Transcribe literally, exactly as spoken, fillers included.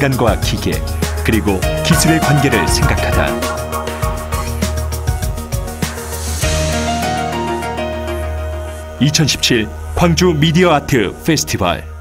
인간과 기계 그리고 기술의 관계를 생각하다. 이천십칠 광주 미디어 아트 페스티벌